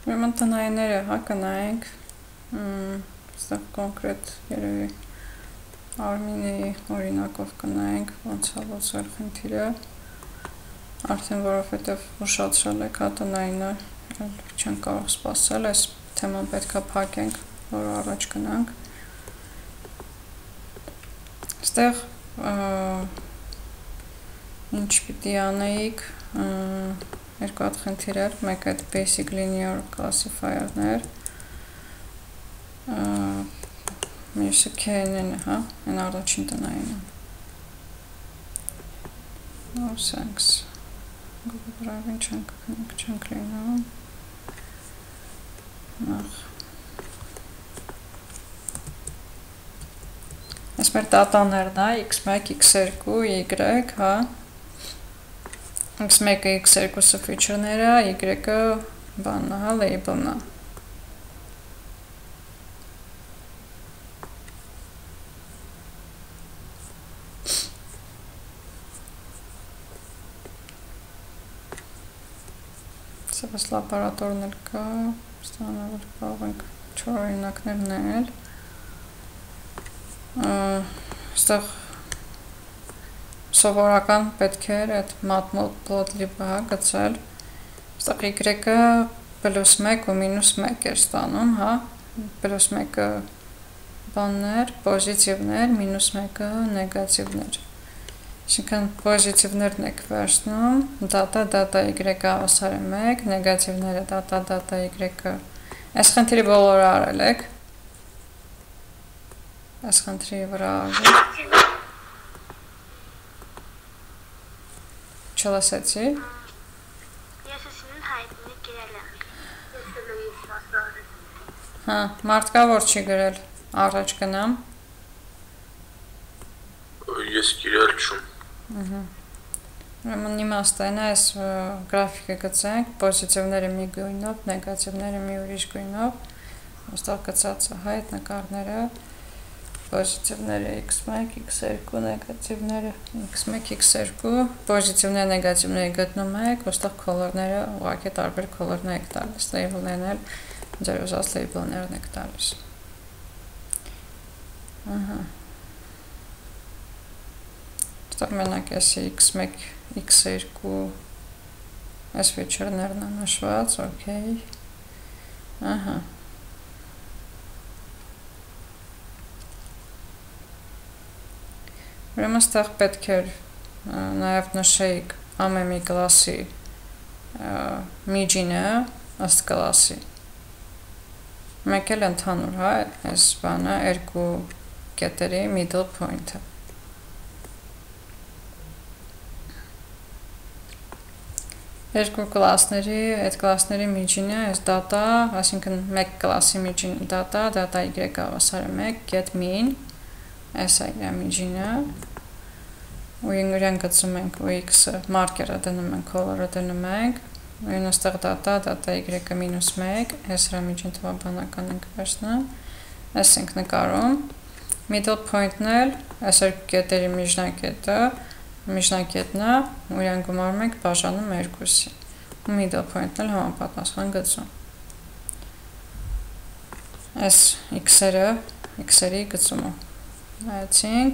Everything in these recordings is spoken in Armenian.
Ուրեմն տնայինները հա կանայինք ստեղ կոնկրետ երևի Արմինեի օրինակով կանայինք ոնց է լուծել խնդիրը արդեն որովհետև ուշացրել եք հա տնայինը չեն կարող սպասել այս թեման պետք է փակենք որ առաջ գնանք ստեղ ինչ պիտի անեիք երկու հատ խնդիրներ, մեկ այդ basic linear classifier-ներ, մյուսը KNN-ը, հա, այն առաջին տնայինը։ No thanks. Google Drive-ին չենք լինում։ Նախ։ Այս մեր դատաներն է, x1, x2, y, հա, x1-ը x2-ը feature-ները, y-ը բանն է, հա, label-ն է։ Սևս լաբորատորն էլ կա, ստանալ կարող ենք 4 օրինակներն ստեղ սովորական պետք էր այդ matplotlib-ը գծել ստեղ y-ը +1 ու -1 էր ստանում, հա, +1-ը բաններ, պոզիտիվներ, -1-ը նեգատիվներ Այսինքն պոզիտիվներն եք վերցնում, data y-ը հավասար է 1, նեգատիվները data y-ը այս խնդիրի բոլորը արել եք այս խնդրի վրա արել Չլասեցի։ Ես ասում հայտնի գրել եմ։ Հա, մարդկա որ չի գրել, առաջ գնամ։ Ես գրել չում։ Ուրեմն իմաստն է այս գրաֆիկը գծենք, պոզիտիվները մի գույնով, նեգատիվները մի ուրիշ գույնով։ Ոստեղ գծած է այդ նկարները, պոզիտիվները x1, x2, նեգատիվները x1, x2, պոզիտիվները, նեգատիվները գտնում եք, ոստեղ կոլորները, ուղղակի տարբեր կոլորներ եք տալիս, label-ներն էլ, ձեր ուզած label-ներն եք տալիս։ Ահա։ Ստեղ մենակ եսի x1, x2, այս feature-ներն է նշված, okay։ Ահա։ Ուրեմն ստեղ պետք էր նաև նշեիք ամեն մի կլասի միջինը ըստ կլասի։ Մեկ էլ ընդհանուր, հա, այս բանը երկու կետերի middle point-ը։ Երկու կլասների, այդ կլասների միջինը այս data, այսինքն մեկ կլասի միջին data y հավասար է 1, get min այս է իր միջինը ու իրեն գծում ենք ու x-ը մարկերը դնում ենք, color-ը դնում ենք ու ինը ստեղ data y-ը -1 այս հրա միջին թվաբանական ենք վերցնում այս ենք նկարում middle point-ն էլ այս երկու կետերի միջնակետն է ու իրեն գումարում ենք բաժանում 2-ի ու middle point-ն էլ համապատասխան գծում այս x-երի գծումը Այցինք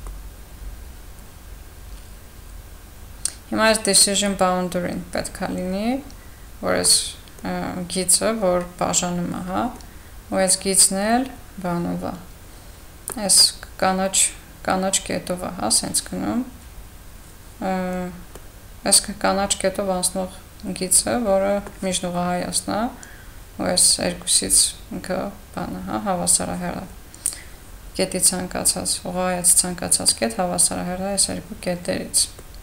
Հիմա այս decision boundary-ն պետք է լինի, որ այս գիծը, որ բաժանում է, հա, ու այս գիծն էլ բանով է, այս կանաչ կետով է, հա, սենց գնում, այս կանաչ կետով անցնող գիծը, որը միջնուղահայացն է, ու այս երկուսից ինքը բանը, հա, հավասարահեռ է կետի ցանկացած, ուղղայաց ցանկացած կետ հավասարահեռ է այս երկու կետերից։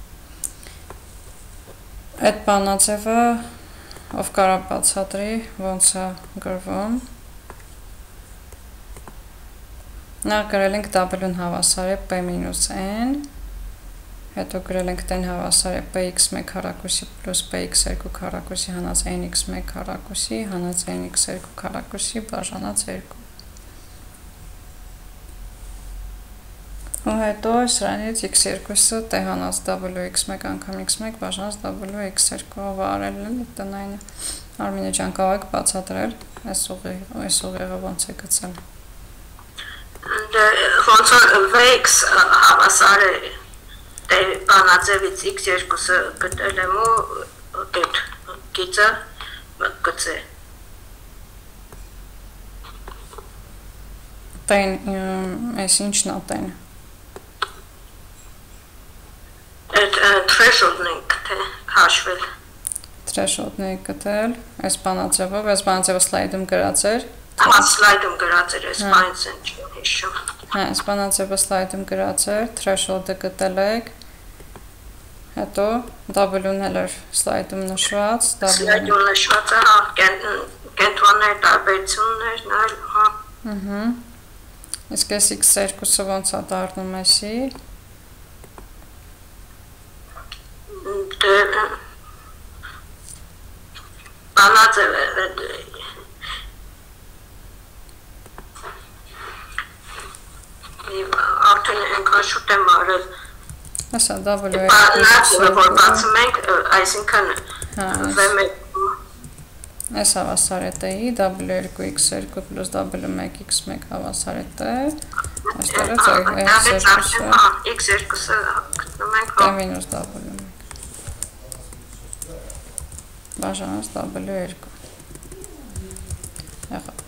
Այդ բանաձևը ով կարա բացատրի, ոնց է գրվում։ Նախ գրել ենք w-ն հավասար է p-n, հետո գրել ենք t-ն հավասար է px1 քառակուսի պլյուս px2 քառակուսի հանած nx1 քառակուսի հանած nx2 քառակուսի բաժանած 2 ու հետո սրանից x2-ը տեհանած wx1 անգամ x1 բաժանած wx2 ով արել է տնայինը Արմինե ջան, կարող եք բացատրել այս ուղեղը ոնց է գծել։ Ոնց որ VX հավասար է բանաձևից x2-ը գտել եմ ու այդ գիծը գծե։ Տեն, այս ինչն է տեն։ Այդ threshold-ն ենք թե հաշվել։ Threshold-ն եք գտել, այս բանաձևով սլայդում գրած էր։ Հա, սլայդում գրած էր, այս բանից են չեմ հիշում։ Հա, այս բանաձևը սլայդում գրած էր, threshold-ը գտել եք։ Հետո W-ն էլ էր սլայդում նշված, Սլայդում նշված է, հա, կենտրոններ, տարբերություններն էլ, հա։ Ահա։ Իսկ այս x2-ը ոնց է դառնում էսի։ Բանաձև է, արդեն ենքան շուտ եմ արել։ Ասա W-ը։ Բանաձևը, որ բացում ենք, այսինքն V1 Այս հավասար է T-ի, W2x2 plus W1x1 հավասար է T, այստեղից x2-ը գտնում ենք, T մինուս W1, բաժանած W2, եղավ։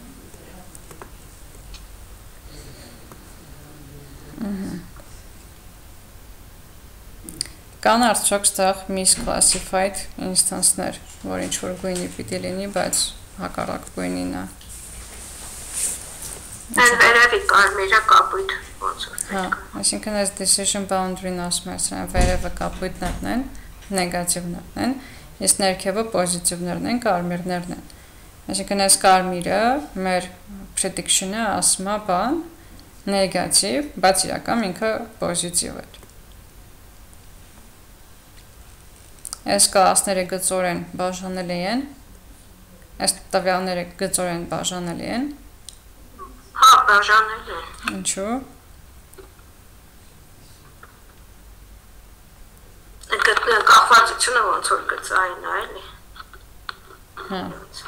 Կան արդյոք ստեղ misclassified instance-ներ, որ ինչ-որ գույնի պիտի լինի, բայց հակառակ գույնին է։ Այն վերևի կարմիրը կապույտ ոնց որ Հա, այսինքն այս decision boundary-ն ասում է, սրանք վերևը կապույտներն են, նեգատիվներն են, իսկ ներքևը պոզիտիվներն են, կարմիրներն են։ Այսինքն այս կարմիրը մեր prediction-ը ասում է բան նեգատիվ, բայց իրական ինքը պոզիտիվ է։ Այս կլասները գծորեն բաժանելի են, այս տվյալները գծորեն բաժանելի են։ Հա, բաժանելի են։ Ինչու։ Այդ կախվածությունը ոնց որ գծային է, էլի։ Հա։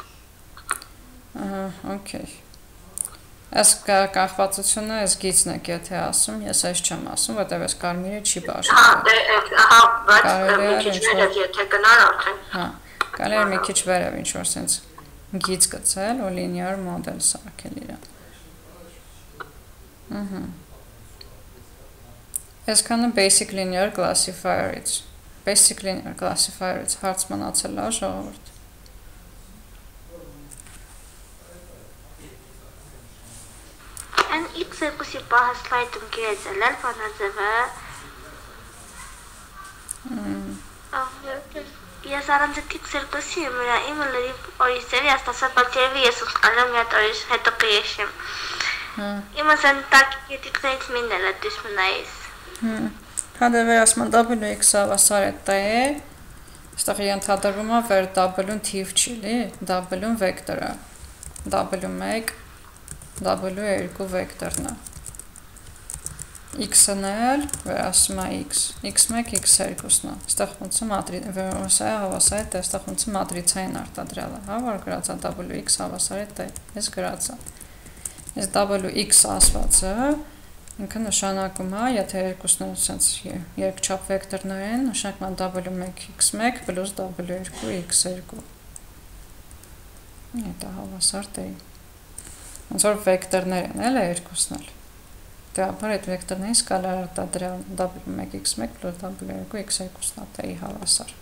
Ահա, օքեյ։ Այս կախվածությունը այս գիծն է եթե ասում, ես այս չեմ ասում, որտեղ այս կարմիրը չի բաժանվել։ Հա, բայց մի քիչ վերև եթե գնար արդեն։ Հա, կարելի է մի քիչ վերև ինչ-որ sense գիծ գծել ու linear model սարքել իրան։ Ահա։ Այսքանը basic linear classifier-ից։ Basic linear classifier-ից հարց մնացել է ժողովուրդ։ Այն x2-ի պահը սլայդում գրեց էլ բանաձևը։ Ես առանց x2-ի իմը լրիվ օրիսերի աստասար բացերևի ես ուսկալեմ մի հատ օրիս հետո կեշեմ։ Իմը զեն տակ ետիկներից մին էլ է դուսմնայիս։ Հանդերվեր ասման WX հավասար է T, ստեղ ենթադրվում է վեր W-ն թիվ չի լի, W-ն վեկտոր է, W1 W2 վեկտորն է։ X-ն էլ վերասում է X, X1, X2-ն է։ Ստեղ ոնց է հավասար է T, ստեղ ոնց է մատրիցային արտադրյալը, հա, որ գրած է WX հավասար է T, ես գրած է։ Ես WX ասվածը, ինքը նշանակում է, եթե երկուսն են սենց երկչափ վեկտորներ են, նշանակում է W1 X1 plus W2 X2։ Դա հավասար T-ի։ Ոնց որ վեկտորներ են, էլ է երկուսն էլ։ Դե ապար այդ վեկտորների սկալար արտադրյալ W1 X1 plus W2 X2-ն է T-ի հավասար։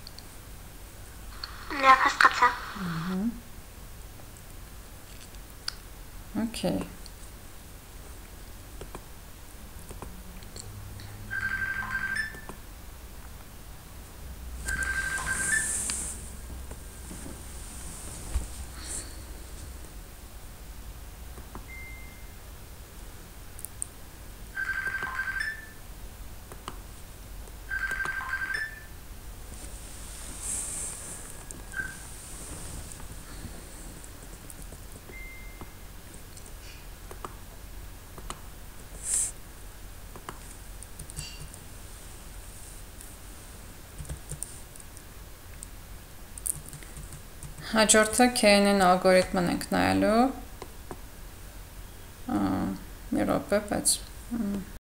Լավ հասկացա։ Okay. Հաջորդը KNN ալգորիթմն ենք նայելու։ Մի րոպե, բայց